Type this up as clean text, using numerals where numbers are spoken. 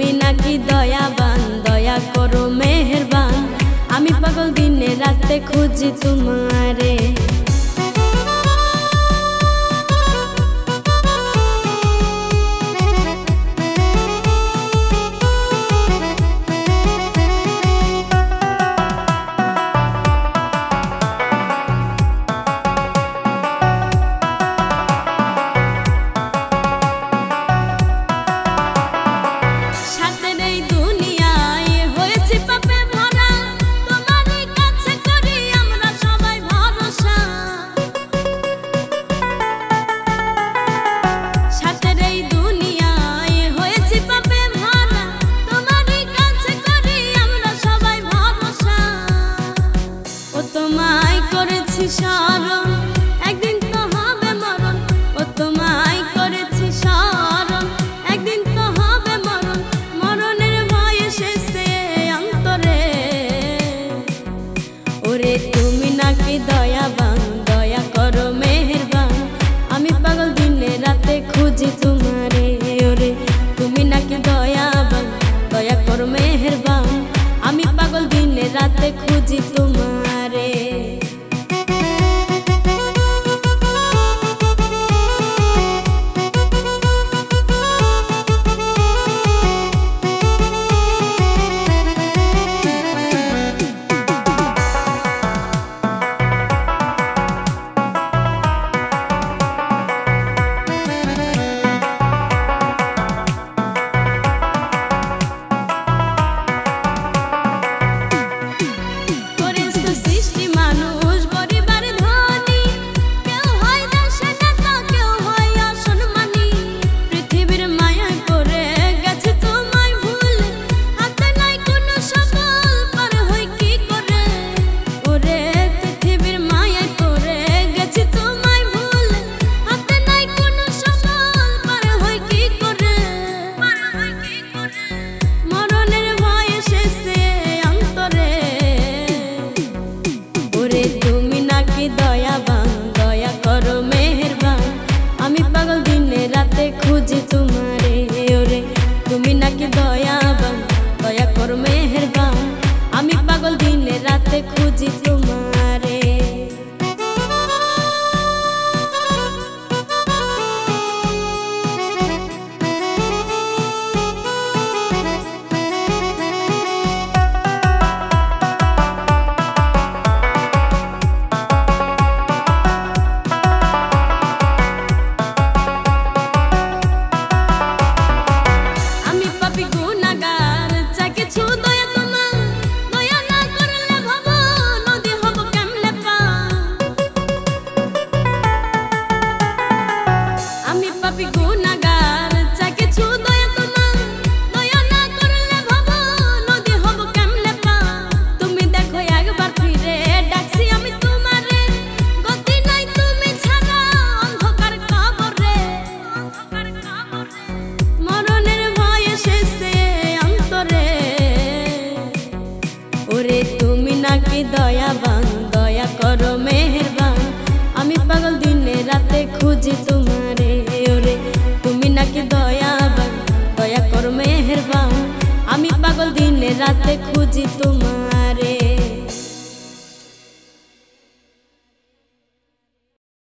তুমি নাকি দয়াবান, দয়া করো মেহেরবান। আমি পাগল দিনে রাতে খুঁজি তোমারে। তোমায় করেছি স্মরণ, একদিন তো হবে মরণ। ও তোমায় করেছি স্মরণ, একদিন তো হবে মরণ। মরণের ভয় এসেছে অন্তরে। ওরে তুমি নাকি দয়াবান, দয়া করো মেহেরবান। আমি পাগল দিনে রাতে খুঁজি তোমারে। ওরে তুমি নাকি দয়াবান, দয়া করো মেহেরবান। আমি পাগল দিনে রাতে খুঁজি তোমারে। তুমি নাকি দয়াবান, দয়া করো মেহেরবান। আমি পাগল দিনে রাতে খুঁজি তোমারে। ওরে তুমি নাকি দয়াবান, দয়া করো মেহেরবান। আমি পাগল দিনে রাতে খুঁজি তোমারে। ওরে তুমি নাকি দয়াবান, দয়া করো মেহেরবান। আমি পাগল দিনে রাতে খুঁজি তোমারে। ওরে তুমি নাকি দয়াবান, দয়া করো মেহেরবান। আমি পাগল দিনে রাতে খুঁজি তোমারে।